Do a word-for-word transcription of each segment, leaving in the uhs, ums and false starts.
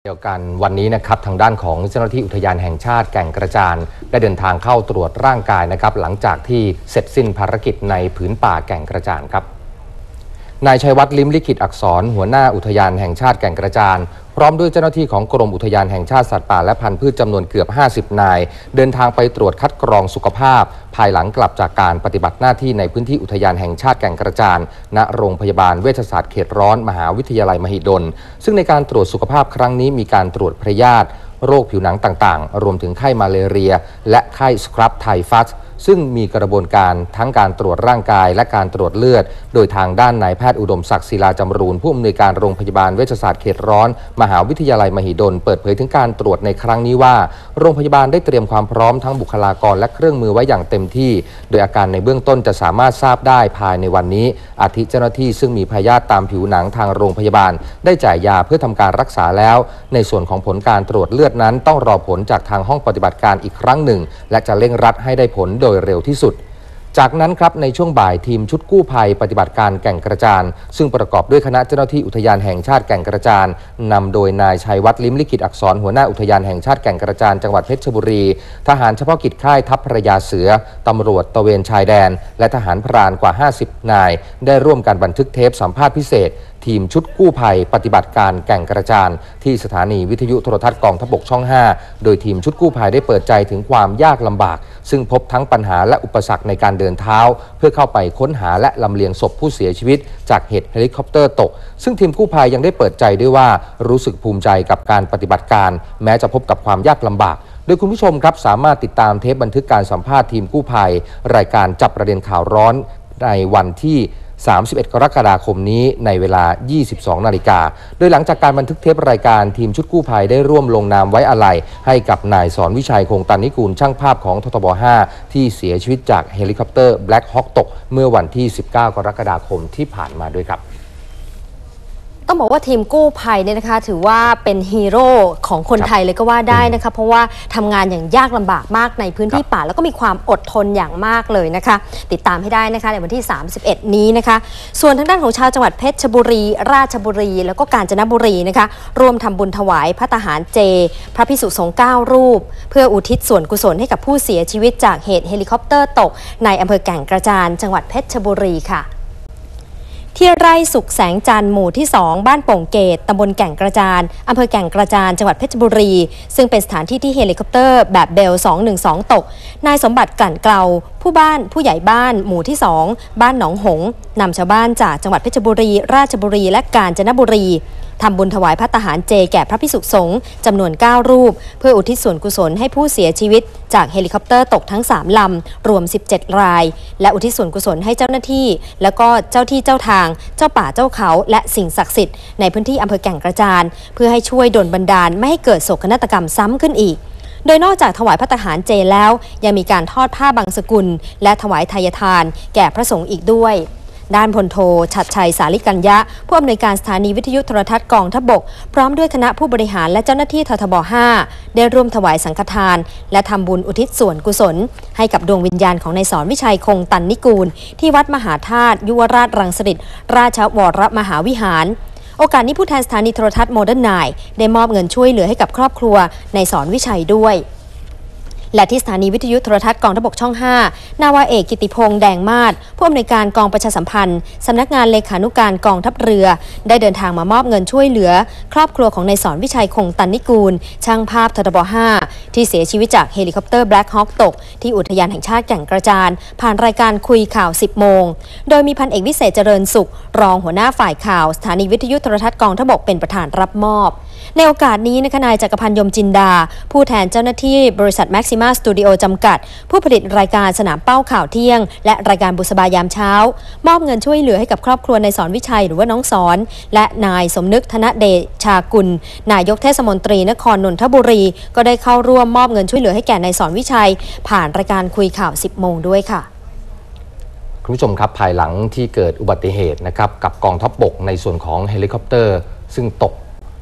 เดียวกันวันนี้นะครับทางด้านของเจ้าหน้าที่อุทยานแห่งชาติแก่งกระจานได้เดินทางเข้าตรวจร่างกายนะครับหลังจากที่เสร็จสิ้นภารกิจในผืนป่าแก่งกระจานครับนายชัยวัฒน์ลิ้มลิขิตอักษรหัวหน้าอุทยานแห่งชาติแก่งกระจานพร้อมด้วยเจ้าหน้าที่ของกรมอุทยานแห่งชาติสัตว์ป่าและพันธุ์พืชจำนวนเกือบห้าสิบนายเดินทางไปตรวจคัดกรองสุขภาพภายหลังกลับจากการปฏิบัติหน้าที่ในพื้นที่อุทยานแห่งชาติแก่งกระจานณโรงพยาบาลเวชศาสตร์เขตร้อนมหาวิทยาลัยมหิดลซึ่งในการตรวจสุขภาพครั้งนี้มีการตรวจพยาธิโรคผิวหนังต่างๆรวมถึงไข้มาเลเรียและไข้สครับไทฟัสซึ่งมีกระบวนการทั้งการตรวจร่างกายและการตรวจเลือดโดยทางด้านนายแพทย์อุดมศักดิ์ศิลาจำรูนผู้อำนวยการโรงพยาบาลเวชศาสตร์เขตร้อนมหาวิทยาลัยมหิดลเปิดเผยถึงการตรวจในครั้งนี้ว่าโรงพยาบาลได้เตรียมความพร้อมทั้งบุคลากรและเครื่องมือไว้อย่างเต็มที่โดยอาการในเบื้องต้นจะสามารถทราบได้ภายในวันนี้อาทิเจ้าหน้าที่ซึ่งมีพยาธิตามผิวหนังทางโรงพยาบาลได้จ่ายยาเพื่อทำการรักษาแล้วในส่วนของผลการตรวจเลือดนั้นต้องรอผลจากทางห้องปฏิบัติการอีกครั้งหนึ่งและจะเร่งรัดให้ได้ผลโดยเร็วที่สุดจากนั้นครับในช่วงบ่ายทีมชุดกู้ภัยปฏิบัติการแก่งกระจานซึ่งประกอบด้วยคณะเจ้าหน้าที่อุทยานแห่งชาติแก่งกระจานนำโดยนายชัยวัฒน์ลิ้มลิขิตอักษรหัวหน้าอุทยานแห่งชาติแก่งกระจานจังหวัดเพชรบุรีทหารเฉพาะกิจค่ายทัพพระยาเสือตำรวจตระเวนชายแดนและทหารพรานกว่าห้าสิบนายได้ร่วมกันบันทึกเทปสัมภาษณ์พิเศษทีมชุดกู้ภัยปฏิบัติการแก่งกระจานที่สถานีวิทยุโทรทัศน์กองทัพบกช่องห้าโดยทีมชุดกู้ภัยได้เปิดใจถึงความยากลำบากซึ่งพบทั้งปัญหาและอุปสรรคในการเดินเท้าเพื่อเข้าไปค้นหาและลำเลียงศพผู้เสียชีวิตจากเหตุเฮลิคอปเตอร์ตกซึ่งทีมกู้ภัยยังได้เปิดใจด้วยว่ารู้สึกภูมิใจกับการปฏิบัติการแม้จะพบกับความยากลำบากโดยคุณผู้ชมครับสามารถติดตามเทปบันทึกการสัมภาษณ์ทีมกู้ภัยรายการจับประเด็นข่าวร้อนในวันที่สามสิบเอ็ดกรกฎาคมนี้ในเวลา ยี่สิบสองนาฬิกาโดยหลังจากการบันทึกเทปรายการทีมชุดกู้ภัยได้ร่วมลงนามไว้อาลัยให้กับนายสอนวิชัยคงตันนิกูลช่างภาพของททบห้าที่เสียชีวิตจากเฮลิคอปเตอร์ Black Hawk ตกเมื่อวันที่สิบเก้ากรกฎาคมที่ผ่านมาด้วยครับต้องบอกว่าทีมกู้ภัยเนี่ยนะคะถือว่าเป็นฮีโร่ของคนไทยเลยก็ว่าได้นะคะเพราะว่าทำงานอย่างยากลำบากมากในพื้นที่ป่าแล้วก็มีความอดทนอย่างมากเลยนะคะติดตามให้ได้นะคะในวันที่สามสิบเอ็ดนี้นะคะส่วนทางด้านของชาวจังหวัดเพชรบุรีราชบุรีแล้วก็กาญจนบุรีนะคะร่วมทำบุญถวายพระทหารเจพระภิกษุสงฆ์เก้ารูปเพื่ออุทิศส่วนกุศลให้กับผู้เสียชีวิตจากเหตุเฮลิคอปเตอร์ตกในอำเภอแก่งกระจานจังหวัดเพชรบุรีค่ะที่ไร่สุขแสงจันทร์หมู่ที่สองบ้านโป่งเกตตำบลแก่งกระจานอำเภอแก่งกระจานจังหวัดเพชรบุรีซึ่งเป็นสถานที่ที่เฮลิคอปเตอร์แบบเบลสองหนึ่งสองตกนายสมบัติกลั่นเกลาผู้บ้านผู้ใหญ่บ้านหมู่ที่สองบ้านหนองหงนำชาวบ้านจากจังหวัดเพชรบุรีราชบุรีและกาญจนบุรีทำบุญถวายพระทหารเจแก่พระภิกษุสงฆ์จำนวนเก้ารูปเพื่ออุทิศส่วนกุศลให้ผู้เสียชีวิตจากเฮลิคอปเตอร์ตกทั้งสามลำรวมสิบเจ็ดรายและอุทิศส่วนกุศลให้เจ้าหน้าที่แล้วก็เจ้าที่เจ้าทางเจ้าป่าเจ้าเขาและสิ่งศักดิ์สิทธิ์ในพื้นที่อำเภอแก่งกระจานเพื่อให้ช่วยดลบันดาลไม่ให้เกิดโศกนาฏกรรมซ้ำขึ้นอีกโดยนอกจากถวายพระทหารเจแล้วยังมีการทอดผ้าบางสกุลและถวายทายทานแก่พระสงฆ์อีกด้วยด้านพลโทชัดชัยสาลิกัญญะผู้อำนวยการสถานีวิทยุโทรทัศน์กองทัพบกพร้อมด้วยคณะผู้บริหารและเจ้าหน้าที่ททบห้าได้ร่วมถวายสังฆทานและทำบุญอุทิศส่วนกุศลให้กับดวงวิญญาณของนายสอนวิชัยคงตันนิกูลที่วัดมหาธาตุยุวราชรังสิตราชวรมหาวิหารโอกาสนี้ผู้แทนสถานีโทรทัศน์โมเดิร์นไนน์ได้มอบเงินช่วยเหลือให้กับครอบครัวนายสอนวิชัยด้วยและที่สถานีวิทยุโทรทัศน์กองทัพบกช่องห้านาวาเอกกิติพงษ์แดงมาศผู้อำนวยการกองประชาสัมพันธ์สำนักงานเลขานุการกองทัพเรือได้เดินทางมามอบเงินช่วยเหลือครอบครัวของนายสอนวิชัยคงตันนิกูลช่างภาพททบห้าที่เสียชีวิตจากเฮลิคอปเตอร์ Black Hawk ตกที่อุทยานแห่งชาติแก่งกระจานผ่านรายการคุยข่าวสิบโมงโดยมีพันเอกวิเศษเจริญสุขรองหัวหน้าฝ่ายข่าวสถานีวิทยุโทรทัศน์กองทัพบกเป็นประธานรับมอบในโอกาสนี้นะคะนายจักรพันธ์ยมจินดาผู้แทนเจ้าหน้าที่บริษัท Maxima Studio จำกัดผู้ผลิตรายการสนามเป้าข่าวเที่ยงและรายการบุษบายามเช้ามอบเงินช่วยเหลือให้กับครอบครัวนายสอนวิชัยหรือว่าน้องสอนและนายสมนึกธนเดชากุลนายกเทศมนตรีนครนนทบุรีก็ได้เข้าร่วมมอบเงินช่วยเหลือให้แก่นายสอนวิชัยผ่านรายการคุยข่าวสิบโมงด้วยค่ะคุณผู้ชมครับภายหลังที่เกิดอุบัติเหตุนะครับกับกองทัพบกในส่วนของเฮลิคอปเตอร์ซึ่งตก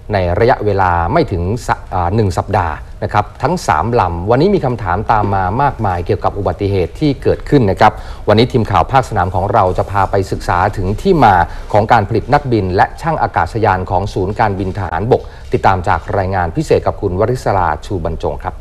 ในระยะเวลาไม่ถึงหนึ่งสัปดาห์นะครับทั้งสามลำวันนี้มีคำถามตามมามากมายเกี่ยวกับอุบัติเหตุที่เกิดขึ้นนะครับวันนี้ทีมข่าวภาคสนามของเราจะพาไปศึกษาถึงที่มาของการผลิตนักบินและช่างอากาศยานของศูนย์การบินทหารบกติดตามจากรายงานพิเศษกับคุณวริศราชูบรรจงครับ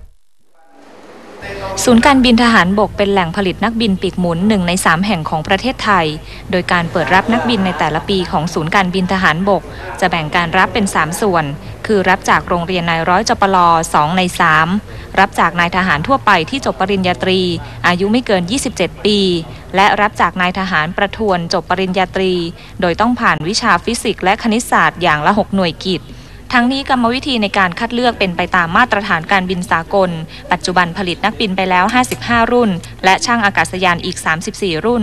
ศูนย์การบินทหารบกเป็นแหล่งผลิตนักบินปีกหมุนหนึ่งในสามแห่งของประเทศไทยโดยการเปิดรับนักบินในแต่ละปีของศูนย์การบินทหารบกจะแบ่งการรับเป็นสามส่วนคือรับจากโรงเรียนนายร้อยจปลสองในสามรับจากนายทหารทั่วไปที่จบปริญญาตรีอายุไม่เกินยี่สิบเจ็ดปีและรับจากนายทหารประทวนจบปริญญาตรีโดยต้องผ่านวิชาฟิสิกส์และคณิตศาสตร์อย่างละหกหน่วยกิตทั้งนี้กรรมวิธีในการคัดเลือกเป็นไปตามมาตรฐานการบินสากลปัจจุบันผลิตนักบินไปแล้วห้าสิบห้ารุ่นและช่างอากาศยานอีกสามสิบสี่รุ่น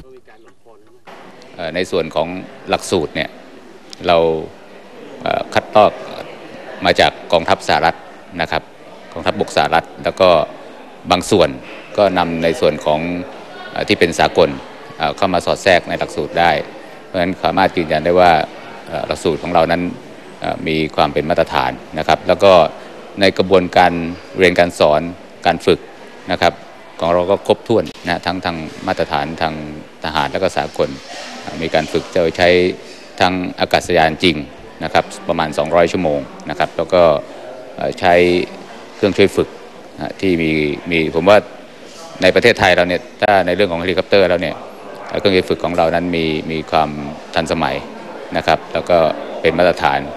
ในส่วนของหลักสูตรเนี่ยเราคัดลอกมาจากกองทัพสหรัฐนะครับกองทัพบกสหรัฐแล้วก็บางส่วนก็นำในส่วนของที่เป็นสากลเข้ามาสอดแทรกในหลักสูตรได้เพราะฉะนั้นสามารถยืนยันได้ว่าหลักสูตรของเรานั้นมีความเป็นมาตรฐานนะครับแล้วก็ในกระบวนการเรียนการสอนการฝึกนะครับของเราก็ครบถ้วนนะทั้งทางมาตรฐานทางทหารและก็สากลมีการฝึกจะใช้ทั้งอากาศยานจริงนะครับประมาณสองร้อยชั่วโมงนะครับแล้วก็ใช้เครื่องช่วยฝึกที่มีมีผมว่าในประเทศไทยเราเนี่ยถ้าในเรื่องของเฮลิคอปเตอร์แล้วเนี่ยเครื่องช่วยฝึกของเรานั้นมีมีความทันสมัยนะครับแล้วก็เป็นมาตรฐาน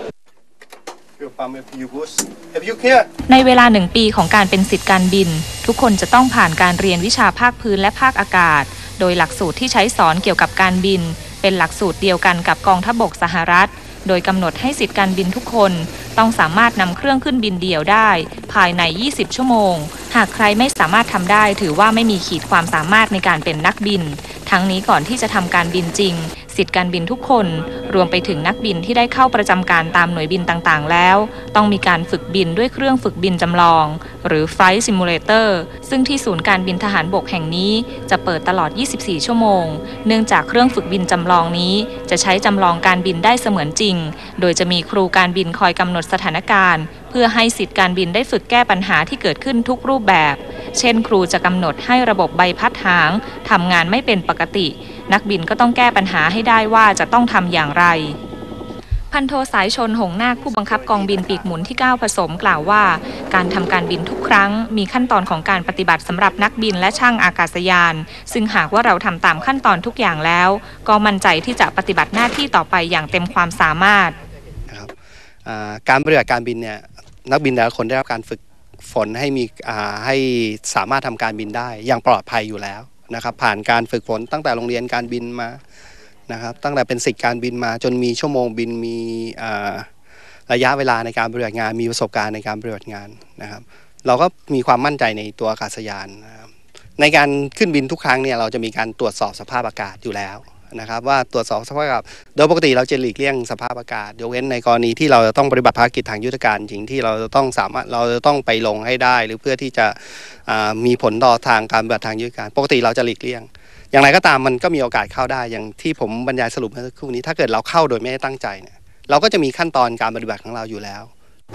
ในเวลาหนึ่งปีของการเป็นศิษย์การบินทุกคนจะต้องผ่านการเรียนวิชาภาคพื้นและภาคอากาศโดยหลักสูตรที่ใช้สอนเกี่ยวกับการบินเป็นหลักสูตรเดียวกันกับกองทัพบกสหรัฐโดยกำหนดให้ศิษย์การบินทุกคนต้องสามารถนำเครื่องขึ้นบินเดี่ยวได้ภายในยี่สิบชั่วโมงหากใครไม่สามารถทำได้ถือว่าไม่มีขีดความสามารถในการเป็นนักบินทั้งนี้ก่อนที่จะทำการบินจริงศิษย์การบินทุกคนรวมไปถึงนักบินที่ได้เข้าประจำการตามหน่วยบินต่างๆแล้วต้องมีการฝึกบินด้วยเครื่องฝึกบินจำลองหรือ Flight Simulator ซึ่งที่ศูนย์การบินทหารบกแห่งนี้จะเปิดตลอดยี่สิบสี่ชั่วโมงเนื่องจากเครื่องฝึกบินจำลองนี้จะใช้จำลองการบินได้เสมือนจริงโดยจะมีครูการบินคอยกำหนดสถานการณ์เพื่อให้ศิษย์การบินได้ฝึกแก้ปัญหาที่เกิดขึ้นทุกรูปแบบเช่นครูจะกำหนดให้ระบบใบพัดหางทำงานไม่เป็นปกตินักบินก็ต้องแก้ปัญหาให้ได้ว่าจะต้องทำอย่างไรพันโทสายชนหงนาคผู้บังคับกองบินปีกหมุนที่เก้าผสมกล่าวว่าการทำการบินทุกครั้งมีขั้นตอนของการปฏิบัติสำหรับนักบินและช่างอากาศยานซึ่งหากว่าเราทำตามขั้นตอนทุกอย่างแล้วก็มั่นใจที่จะปฏิบัติหน้าที่ต่อไปอย่างเต็มความสามารถนะครับการปฏิบัติการบินเนี่ยนักบินแต่ละคนได้รับการฝึกฝนให้มีให้สามารถทำการบินได้อย่างปลอดภัยอยู่แล้วนะครับผ่านการฝึกฝนตั้งแต่โรงเรียนการบินมานะครับตั้งแต่เป็นศิษย์การบินมาจนมีชั่วโมงบินมีระยะเวลาในการปฏิบัติงานมีประสบการณ์ในการปฏิบัติงานนะครับเราก็มีความมั่นใจในตัวอากาศยานนะครับในการขึ้นบินทุกครั้งเนี่ยเราจะมีการตรวจสอบสภาพอากาศอยู่แล้วนะครับว่าตรวจสอบสภาพอากาศโดยปกติเราจะหลีกเลี่ยงสภาพอากาศยกเว้นในกรณีที่เราจะต้องปฏิบัติภารกิจทางยุทธการจริงที่เราจะต้องสามารถเราจะต้องไปลงให้ได้หรือเพื่อที่จะมีผลต่อทางการปฏิบัติทางยุทธการปกติเราจะหลีกเลี่ยงอย่างไรก็ตามมันก็มีโอกาสเข้าได้อย่างที่ผมบรรยายสรุปเมื่อสักครู่นี้ถ้าเกิดเราเข้าโดยไม่ได้ตั้งใจเนี่ยเราก็จะมีขั้นตอนการปฏิบัติของเราอยู่แล้ว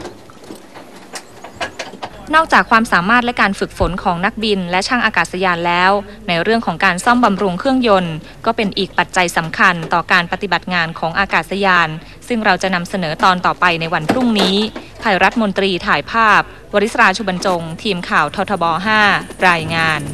นอกจากความสามารถและการฝึกฝนของนักบินและช่างอากาศยานแล้วในเรื่องของการซ่อมบำรุงเครื่องยนต์ก็เป็นอีกปัจจัยสำคัญต่อการปฏิบัติงานของอากาศยานซึ่งเราจะนำเสนอตอนต่อไปในวันพรุ่งนี้ภัยรัฐมนตรีถ่ายภาพวริศราชุบรรจงทีมข่าวททบห้ารายงาน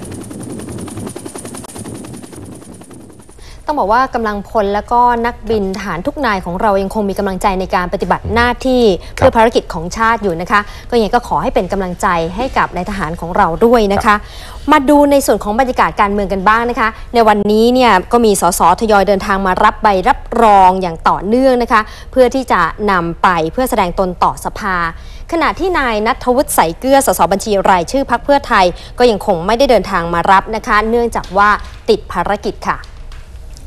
ต้องบอกว่ากำลังพลและก็นักบินทหารทุกนายของเรายังคงมีกำลังใจในการปฏิบัติหน้าที่เพื่อภารกิจของชาติอยู่นะคะก็ยังก็ขอให้เป็นกำลังใจให้กับนายทหารของเราด้วยนะคะมาดูในส่วนของบรรยากาศการเมืองกันบ้างนะคะในวันนี้เนี่ยก็มีสสทยอยเดินทางมารับใบรับรองอย่างต่อเนื่องนะคะเพื่อที่จะนำไปเพื่อแสดงตนต่อสภาขณะที่นายณัฐวุฒิ ใสเกลือสสบัญชีรายชื่อพรรคเพื่อไทยก็ยังคงไม่ได้เดินทางมารับนะคะเนื่องจากว่าติดภารกิจค่ะ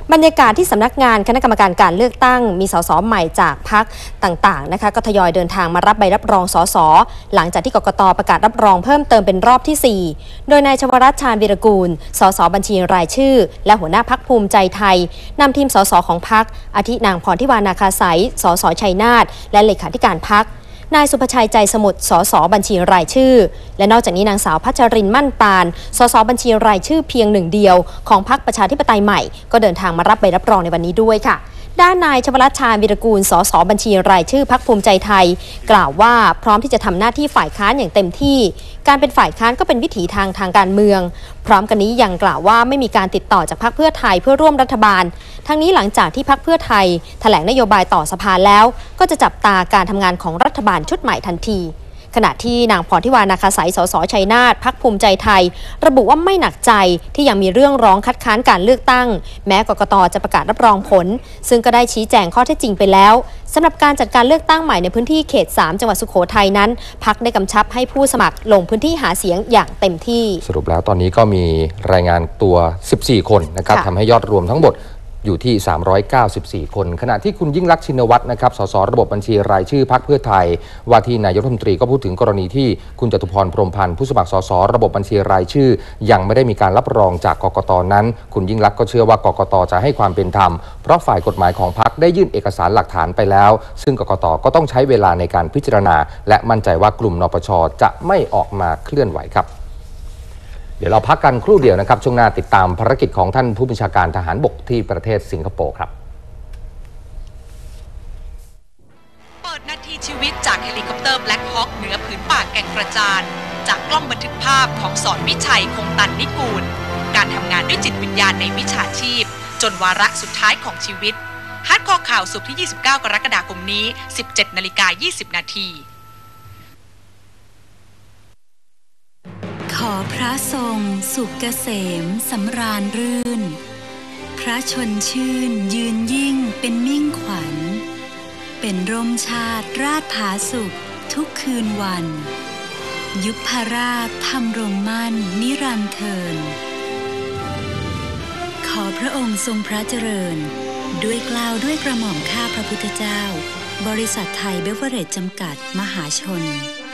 บรรยากาศที่สำนักงานคณะกรรมการการเลือกตั้งมีสสใหม่จากพรรคต่างๆนะคะก็ทยอยเดินทางมารับใบรับรองสสหลังจากที่กกต.ประกาศรับรองเพิ่มเติมเป็นรอบที่ สี่โดยนายชวรัตน์ ชาญวีรกูลสสบัญชีรายชื่อและหัวหน้าพรรคภูมิใจไทยนำทีมสสของพรรคอาทินางพรทิวานาคาสายสสชัยนาทและเลขาธิการพรรคนายสุภชัยใจสมุทรสสบัญชีรายชื่อและนอกจากนี้นางสาวพัชรินทร์มั่นปานสสบัญชีรายชื่อเพียงหนึ่งเดียวของพรรคประชาธิปไตยใหม่ก็เดินทางมารับใบรับรองในวันนี้ด้วยค่ะด้านนายชวรัตน์ ชาญวีรกูลสสบัญชีรายชื่อพรรคภูมิใจไทยกล่าวว่าพร้อมที่จะทำหน้าที่ฝ่ายค้านอย่างเต็มที่การเป็นฝ่ายค้านก็เป็นวิถีทางทางการเมืองพร้อมกันนี้ยังกล่าวว่าไม่มีการติดต่อจากพรรคเพื่อไทยเพื่อร่วมรัฐบาลทั้งนี้หลังจากที่พรรคเพื่อไทยแถลงนโยบายต่อสภาแล้วก็จะจับตาการทำงานของรัฐบาลชุดใหม่ทันทีขณะที่นางพรทิวานาคาสายสสชัยนาทพรรคภูมิใจไทยระบุว่าไม่หนักใจที่ยังมีเรื่องร้องคัดค้านการเลือกตั้งแม้กกต.จะประกาศรับรองผลซึ่งก็ได้ชี้แจงข้อเท็จจริงไปแล้วสำหรับการจัดการเลือกตั้งใหม่ในพื้นที่เขตสามจังหวัดสุโขทัยนั้นพรรคได้กำชับให้ผู้สมัครลงพื้นที่หาเสียงอย่างเต็มที่สรุปแล้วตอนนี้ก็มีรายงานตัวสิบสี่คนนะครับทำให้ยอดรวมทั้งหมดอยู่ที่สามร้อยเก้าสิบสี่คนขณะที่คุณยิ่งลักษณ์ชินวัตรนะครับสสระบบบัญชีรายชื่อพรรคเพื่อไทยว่าที่นายกรัฐมนตรีก็พูดถึงกรณีที่คุณจตุพรพรหมพันธ์ผู้สมัครสสระบบบัญชีรายชื่อยังไม่ได้มีการรับรองจากกกต.นั้นคุณยิ่งลักษณ์ก็เชื่อว่ากกต.จะให้ความเป็นธรรมเพราะฝ่ายกฎหมายของพรรคได้ยื่นเอกสารหลักฐานไปแล้วซึ่งกกต.ก็ต้องใช้เวลาในการพิจารณาและมั่นใจว่ากลุ่มนปช.จะไม่ออกมาเคลื่อนไหวครับเดี๋ยวเราพักกันครู่เดียวนะครับช่วงหน้าติดตามภารกิจของท่านผู้บัญชาการทหารบกที่ประเทศสิงคโปร์ครับเปิดนาทีชีวิตจากเฮลิคอปเตอร์แบล็คฮอคเหนือผืนป่าแก่งกระจานจากกล้องบันทึกภาพของสอนวิชัยคงตันนิกูลการทำงานด้วยจิตวิญญาณในวิชาชีพจนวาระสุดท้ายของชีวิตฮาร์ดคอร์ข่าวศุกร์ที่ยี่สิบเก้ากรกฎาคมนี้ สิบเจ็ดนาฬิกายี่สิบนาทีขอพระทรงสุขเกษมสำราญรื่นพระชนชื่นยืนยิ่งเป็นมิ่งขวัญเป็นร่มชาติราชผาสุขทุกคืนวันยุพราชทำรงมั่นนิรันดร์เทินขอพระองค์ทรงพระเจริญด้วยเกล้าด้วยกระหม่อมข้าพระพุทธเจ้าบริษัทไทยเบเวอเรจจำกัดมหาชน